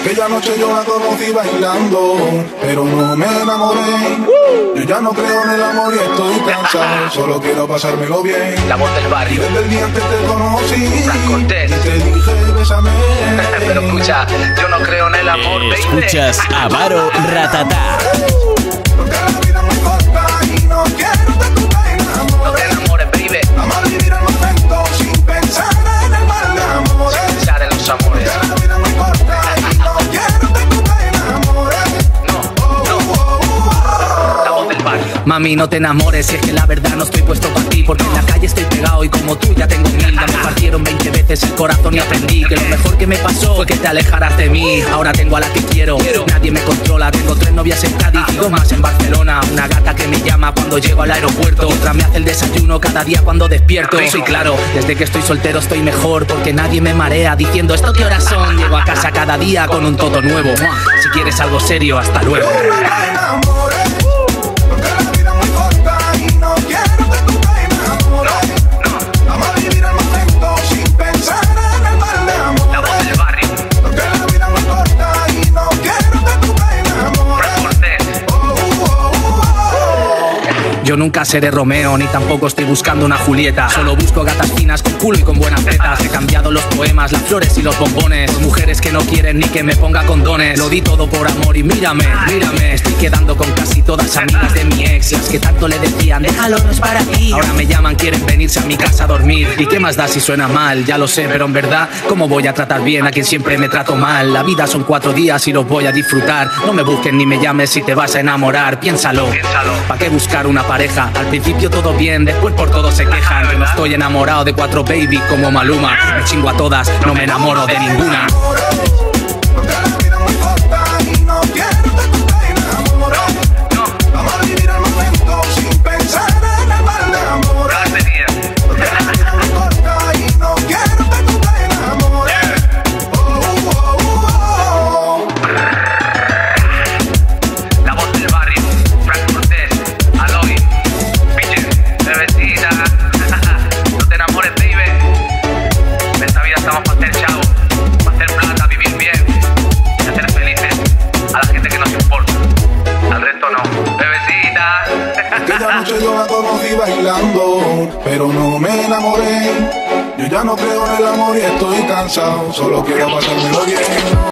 Aquella noche yo la conocí bailando, pero no me enamoré. Yo ya no creo en el amor y estoy cansado, solo quiero pasármelo bien. La voz del barrio. Desde el día antes te conocí, Fran Cortés. y te dije bésame. Pero escucha, yo no creo en el amor, baby. Escuchas a Varo Ratatá. Porque la vida es muy corta y no quiero que tú te enamores. No te enamores, baby. Vamos a vivir el momento sin pensar en el mal de amores. Pensar en los amores. Porque la vida es muy corta y no quiero que tú te enamores. La voz del barrio. Mami, no te enamores, si es que la verdad no estoy puesto para ti. Porque en la calle estoy pegado y como tú ya tengo mil. Ya me partieron 20 veces el corazón y aprendí que lo mejor que me pasó fue que te alejaras de mí. Ahora tengo a la que quiero, nadie me controla. Tengo 3 novias en Cádiz y 2 más en Barcelona. Una gata que me llama cuando llego al aeropuerto. Otra me hace el desayuno cada día cuando despierto. Sí, claro, desde que estoy soltero estoy mejor, porque nadie me marea diciendo esto qué horas son. Llego a casa cada día con un toto nuevo. Si quieres algo serio, hasta luego. Yo nunca seré Romeo, ni tampoco estoy buscando una Julieta. Solo busco gatas finas con culo y con buenas tetas. He cambiado los poemas, las flores y los bombones. Mujeres que no quieren ni que me ponga condones. Lo di todo por amor y mírame, mírame. Estoy quedando con casi todas amigas de mi ex. Las que tanto le decían, déjalo, no es para ti. Ahora me llaman, quieren venirse a mi casa a dormir. ¿Y qué más da si suena mal? Ya lo sé, pero en verdad, ¿cómo voy a tratar bien a quien siempre me trato mal? La vida son 4 días y los voy a disfrutar. No me busques ni me llames si te vas a enamorar. Piénsalo, ¿para qué buscar una pareja? Al principio todo bien, después por todo se quejan. Yo no estoy enamorado de 4 baby como Maluma. Me chingo a todas, no me enamoro de ninguna. Aquella noche yo la conocí bailando, pero no me enamoré. Yo ya no creo en el amor y estoy cansado, solo quiero pasármelo bien.